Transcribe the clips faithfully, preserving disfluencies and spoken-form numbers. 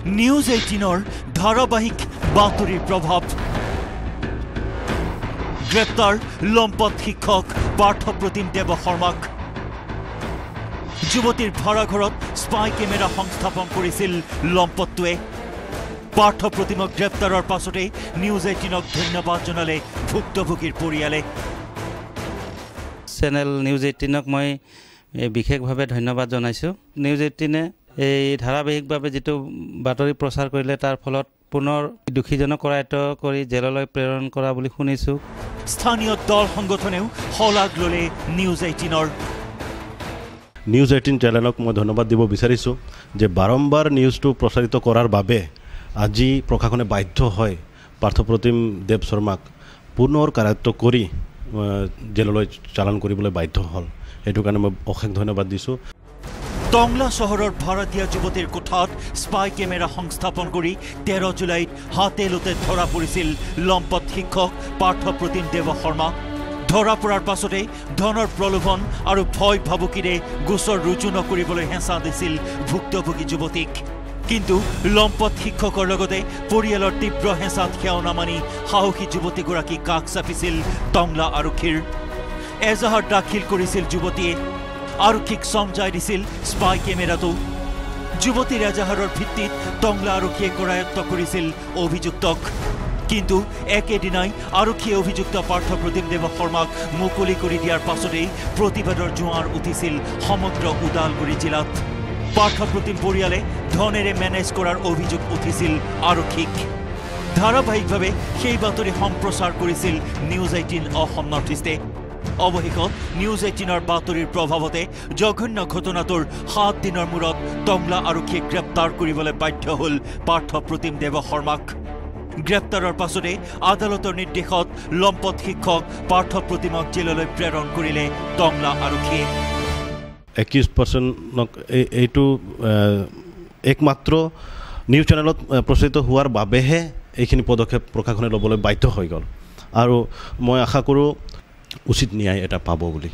news এইটিনৰ ধাৰাবাহিক বাতৰিৰ প্ৰভাৱ গ্ৰেপ্তাৰ লম্পট শিক্ষক পাৰ্থপ্ৰতিম দেৱ শৰ্মাক যুৱতীৰ ভাড়াঘৰত স্পাই কেমেৰা সংস্থাপন কৰিছিল লম্পটটোৱে পাৰ্থপ্ৰতিমক গ্ৰেপ্তাৰৰ পাছতে নিউজ এইটিনক ধন্যবাদ জনালে ভুক্তভোগীৰ পৰিয়ালে চেনেল নিউজ এইটিনক মই বিশেষভাৱে ধন্যবাদ জনাইছোঁ নিউজ এইটিনে এই ধাৰাবাহিকভাৱে যেটো বাতৰি প্ৰচাৰ কৰিলে তাৰ ফলত পুনৰ দুখীজনক কৰায়ত্ব কৰি জেললৈ প্ৰেৰণ কৰা বুলি শুনিছোঁ স্থানীয় দল সংগঠনেও হলাগ ললে নিউজ এইটিনৰ নিউজ এইটিন চ্যানেলক মই ধন্যবাদ দিব বিচাৰিছোঁ যে বাৰম্বাৰ নিউজটো প্ৰচাৰিত কৰাৰ বাবে আজি প্ৰশাসনে বাধ্য হয় পাৰ্থপ্ৰতিম দেৱ শৰ্মাক পুনৰ কৰায়ত্ব কৰি জেললৈ চালান কৰিবলৈ বাধ্য হ'ল এইটো কাৰণে মই অশেষ ধন্যবাদ দিছোঁ টংলা চহৰৰ ভাড়াতীয়া যুৱতীৰ কোঠাত স্পাই কেমেৰা সংস্থাপন কৰি তেৰ জুলাইত হাতে লোতে ধৰা পৰিছিল লম্পট শিক্ষক পাৰ্থপ্ৰতিম দেৱ শৰ্মা ধৰা পৰাৰ পাছতে ধনৰ প্ৰলোভন আৰু ভয় ভাবুকিৰে গোচৰ ৰুজু নকৰিবলৈ হেঁচা দিছিল ভুক্তভোগী যুৱতীক কিন্তু লম্পট শিক্ষকৰ লগতে পৰিয়ালৰ তীব্ৰ হেঁচাত সেৱা নামানি সাহসী যুৱতীগৰাকী কাষ চাপিছিল টংলা আৰক্ষীৰ এজাহাৰ দাখিল কৰিছিল যুৱতীয়ে আৰক্ষীক সমঝাই দিছিল স্পাই কেমেৰাটো যুৱতীৰ এজাহাৰৰ ভিত্তিত টংলা আৰক্ষীয়ে কৰায়ত্ব কৰিছিল অভিযুক্তক কিন্তু একেদিনাই আৰক্ষীয়ে অভিযুক্ত পাৰ্থপ্ৰতিম দেৱ শৰ্মাক মুকলি কৰি দিয়াৰ পাছতেই প্ৰতিবাদৰ জোৱাৰ উঠিছিল সমগ্ৰ ওদালগুৰি জিলাত পাৰ্থপ্ৰতিম পৰিয়ালে ধনেৰে মেনেজ কৰাৰ অভিযোগ উঠিছিল আৰক্ষীক ধাৰাবাহিকভাৱে সেই বাতৰি সম্প্ৰচাৰ কৰিছিল নিউজ এইটিন অসম নৰ্থ ইষ্টে অৱশেষত নিউজ এইটিনৰ বাতৰিৰ প্ৰভাৱতে জঘন্য ঘটনাটোৰ সাত দিনৰ মূৰত টংলা আৰক্ষীয়ে গ্ৰেপ্তাৰ কৰিবলৈ বাধ্য হ'ল পাৰ্থপ্ৰতিম দেৱ শৰ্মাক গ্ৰেপ্তাৰৰ পাছতে আদালতৰ নিৰ্দেশত লম্পট শিক্ষক পাৰ্থপ্ৰতিমক জেললৈ প্ৰেৰণ কৰিলে টংলা আৰক্ষীয়ে একৈশ পাৰ্চেণ্টক এইটো একমাত্ৰ নিউজ চেনেলত প্ৰচাৰিত হোৱাৰ বাবেহে এইখিনি পদক্ষেপ প্ৰশাসনে ল'বলৈ বাধ্য হৈ গ'ল আৰু মই আশা কৰোঁ উচিত ন্যায় এটা পাব বুলি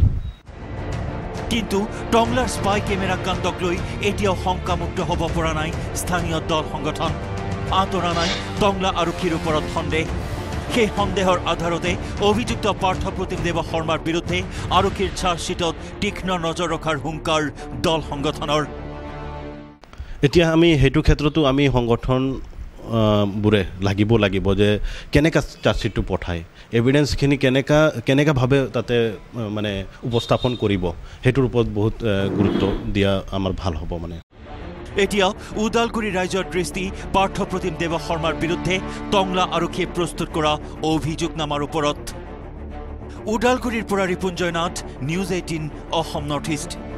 কিন্তু টংলাৰ স্পাই কেমেৰা কাণ্ডক লৈ এতিয়াও শংকামুক্ত হ'ব পৰা নাই স্থানীয় দল সংগঠন আঁতৰা নাই টংলা আৰক্ষীৰ ওপৰত সন্দেহ সেই সন্দেহৰ আধাৰতে অভিযুক্ত পাৰ্থপ্ৰতিম দেৱ শৰ্মাৰ বিৰুদ্ধে আৰক্ষীৰ চাৰ্জশ্বিটত তীক্ষ্ণ নজৰ ৰখাৰ হুংকাৰ দল সংগঠনৰ এতিয়া আমি সেইটো ক্ষেত্ৰতো আমি সংগঠন বুৰে লাগিব লাগিব যে কেনেকা চাৰ্জশ্বিটটো পঠায় এভিডেন্সখিনি কেনেকা কেনেকাভাৱে তাতে মানে উপস্থাপন কৰিব সেইটোৰ ওপৰত বহুত গুৰুত্ব দিয়া আমাৰ ভাল হ'ব মানে এতিয়া ওদালগুৰি ৰাইজৰ দৃষ্টি পাৰ্থপ্ৰতিম দেৱ শৰ্মাৰ বিৰুদ্ধে টংলা আৰক্ষীয়ে প্ৰস্তুত কৰা অভিযোগনামাৰ ওপৰত ওদালগুৰিৰ পৰা Ripunjoy Nath news eighteen Assam north east